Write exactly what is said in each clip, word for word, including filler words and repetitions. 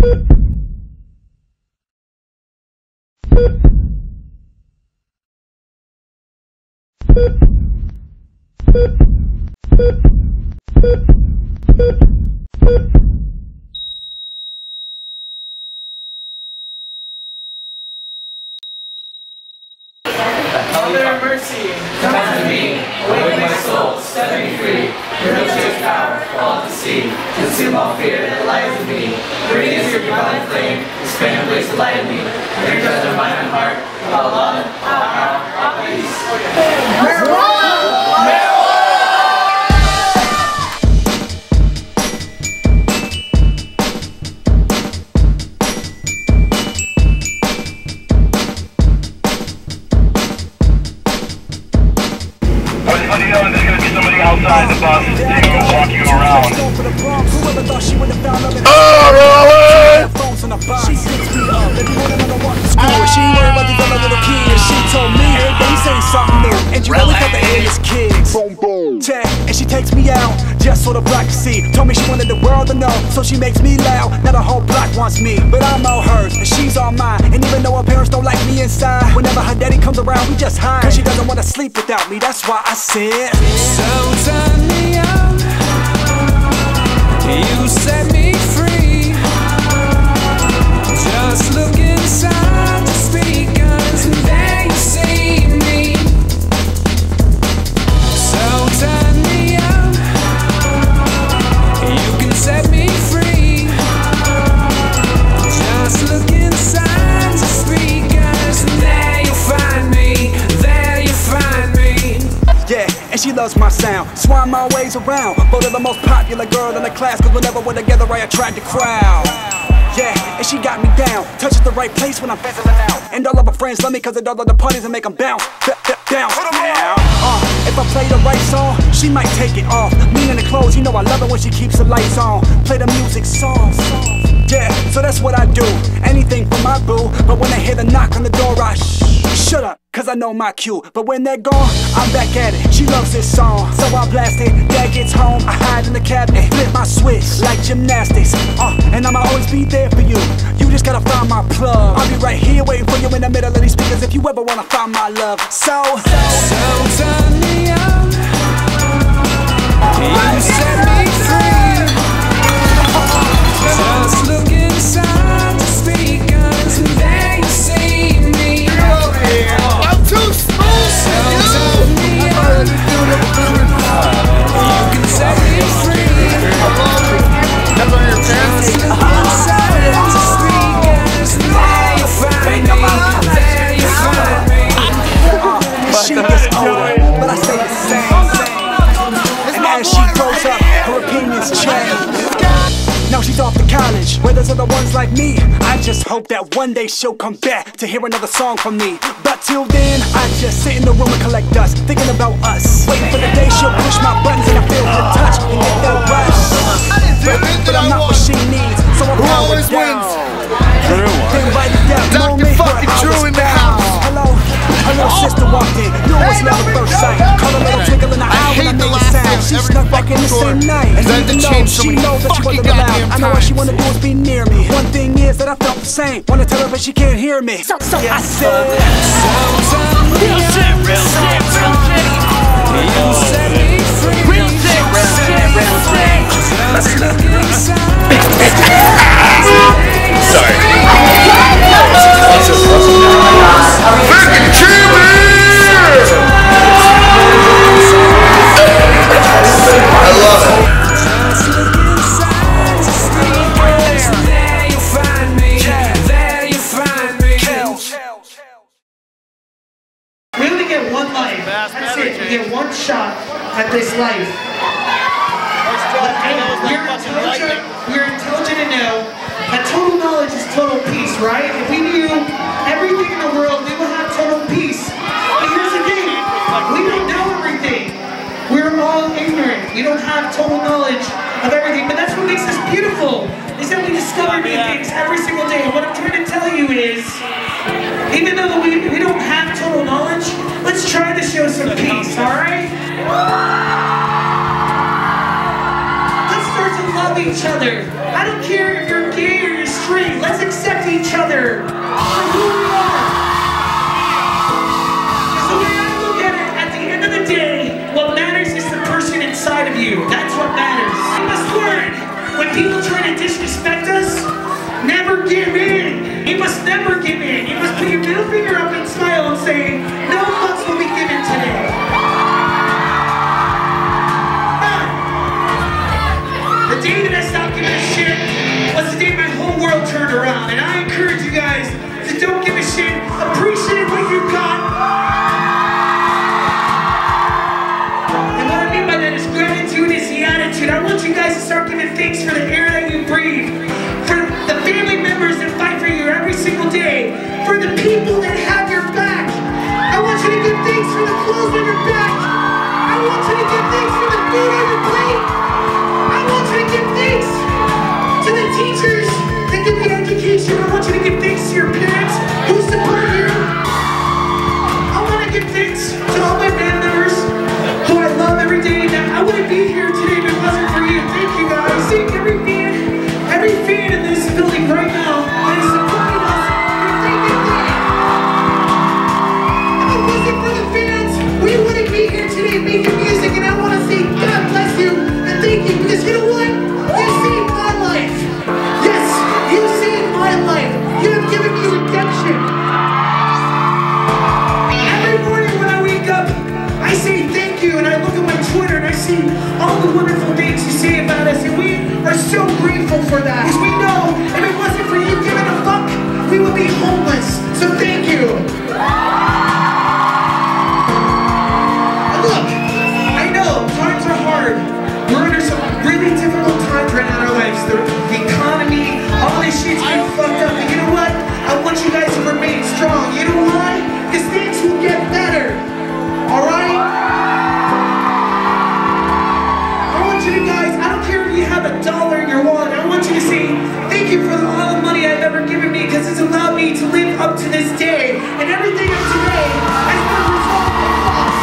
Mother of mercy, come to me, awake my soul, set me free. Your milkshake power, fall to sea, consume all fear that lies in me. Radiance your divine flame, expand and blaze the light in me. Your judgment, mind and heart, all love, all power, all peace. Marijuana! Marijuana! Outside the bus, they're gonna walk you around. Oh, Rollin'! She picks me up every morning when I walk to school. She ain't worried about these other little kids. She told me every day say something new, and you always got the alias kids. Check, and she takes me out just so the block can see. Told me she wanted the world to know, so she makes me loud. Now the whole block wants me, but I'm all hers and she's all mine. And even though her parents don't like me inside, whenever her daddy comes around, we just hide. Cause she doesn't wanna sleep without me. That's why I said, so turn me on. You set me free. Just look inside the speakers and there you see me. So turn me on. You can set me free. Just look inside the speakers and there you find me. There you find me. yeah, and she loves my sound, so I'm always around. Voted the most popular girl in the class, cause whenever we're together I attract the crowd. Yeah, and she got me down, touches the right place when I'm fizzling out. And all of her friends love me cause they all of the parties and make them bounce, down, down. Uh, if I play the right song, she might take it off. Meaning the clothes, you know I love it when she keeps the lights on. Play the music soft, yeah, so that's what I do. Anything for my boo, but when I hear the knock on the door I shh, shut up, cause I know my cue. But when they're gone, I'm back at it. She loves this song, so I blast it. Dad gets home, I hide in the cabinet, flip my switch like gymnastics. Uh, and I'ma always be there for you. You just gotta find my plug. I'll be right here waiting for you in the middle of these speakers if you ever wanna find my love. So, so, so turn me on. You set me free. Just look inside the speakers and there you see me. I'm too smooth. So turn me on. You can set me free. That's on your pants. Just look inside the speakers and there you find me. There you find me. uh, she gets older, but I stay the same. And as she grows up, her opinions change. Now she's off to college, where there's other ones like me. I just hope that one day she'll come back to hear another song from me. But till then, I just sit in the room and collect dust, thinking about us, waiting for the day she'll push my buttons and I feel her touch and get that rush. But, but I'm not what she needs, so I'm powered down. Then write it down, Doctor fucking Drew in the house. Hello, her little sister walked in, knew it was love at first sight. Call a little twinkle in the eye when I made a sound. She snuck back in the same night, and even though she knows that she wasn't allowed, I know what she wanna do is be near me. One thing is that I felt the same, wanna tell her but she can't hear me. So, so I said, real shit, real shit, real shit. You set me free. Real shit, real shit, real shit. Just look inside. Sorry. Fucking cheerleaders! I love it. Just look inside the speakers and there you find me. There you find me. We only get one life. That's it. We get one shot at this life. But hey, we're intelligent, we're intelligent and know that total knowledge is total peace, right? If we knew everything in the world, we would have total peace. But here's the thing, we don't know everything. We're all ignorant. We don't have total knowledge of everything, but that's what makes us beautiful, is that we discover new things every single day. And what I'm trying to tell you is, even though we, we don't have total knowledge, let's try to show some peace, alright? Let's start to love each other. I don't care if you're gay or you're straight. around. And I encourage you guys to don't give a shit, appreciate what you got. And what I mean by that is gratitude is the attitude. I want you guys to start giving thanks for the air that you breathe, for the family members that fight for you every single day, for the people that have your back. I want you to give thanks for the clothes on your back. I want you to give thanks for the food on your plate. I want you to give thanks to the teachers that give you education. I want you to give thanks to your parents who support you. I want to give thanks to all my band members who I love every day. Now, I wouldn't be here today if it wasn't for you. Thank you guys. See, every fan, every fan in this building right now that is supporting us, we're thanking them. If it wasn't for the fans, we wouldn't be here today making music. And I want to say God bless you and thank you, because you know what? You saved my life. Yes, you saved my life. You have given me redemption. Every morning when I wake up, I say thank you, and I look at my Twitter and I see all the wonderful things you say about us, and we are so grateful for that. Because we know if it wasn't for you giving a fuck, we would be homeless. So thank you. And look, I know times are hard. We're under some really difficult times right now in our lives. The, the economy, all this shit's been fucked up. And you know what? I want you guys to remain strong. You know why? Because things will get better. Alright? I want you to guys, I don't care if you have a dollar in your wallet, I want you to say thank you for all the money I've ever given me, because it's allowed me to live up to this day. And everything of today has been a result of loss.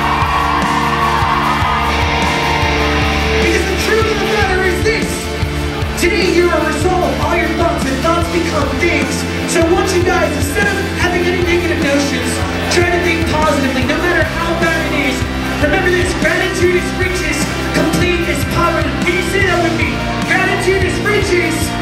Because the truth of the matter is this: today you're a result of all your thoughts, and thoughts become things. So I want you guys, instead of having any negative notions, try to think positively, no matter how bad it is. Remember this: gratitude is riches, complete is poverty. Can you say that with me? Gratitude is riches.